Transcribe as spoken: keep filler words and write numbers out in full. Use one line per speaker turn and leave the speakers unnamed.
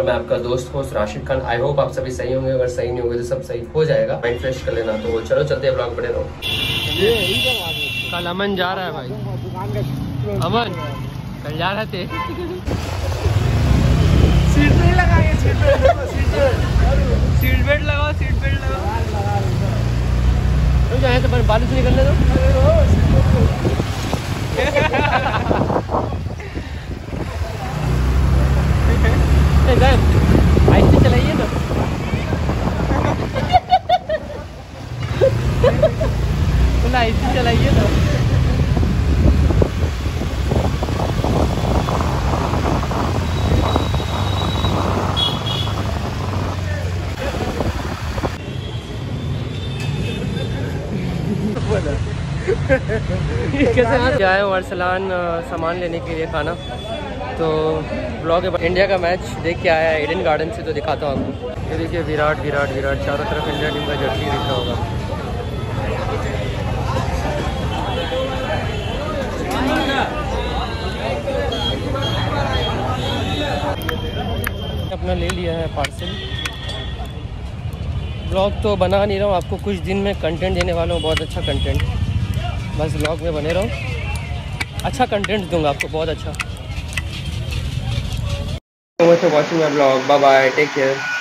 मैं आपका दोस्त host Rashid Khan. I hope आप सभी सही होंगे, अगर सही नहीं होंगे तो सब सही हो जाएगा। माइंड फ्रेश कर लेना। तो चलो चलते हैं, ब्लॉग बने रहो।
कल अमन जा रहा है भाई, अमन कल जा रहे थे।
सीट नहीं लगाएंगे, सीट बेल्ट
सीट बेल्ट लगाओ, सीट बेल्ट लगाओ। जाए तो बालू से निकलने दो। आहिस्ते चलाइए ना। बोला आहिस्ते चलाइए ना। कैसे आए हो अरसलान सामान लेने के लिए खाना। तो ब्लॉग इंडिया का मैच देख के आया है ईडन गार्डन से, तो दिखाता हूँ आपको। ये देखिए विराट विराट विराट चारों तरफ इंडिया टीम का जर्सी दिख रहा होगा। अपना ले लिया है पार्सल। ब्लॉग तो बना नहीं रहा हूँ, आपको कुछ दिन में कंटेंट देने वाला हूँ, बहुत अच्छा कंटेंट। बस ब्लॉग में बने रहो, अच्छा कंटेंट दूंगा आपको, बहुत अच्छा। Thank you so much for watching my vlog. Bye bye. Take care.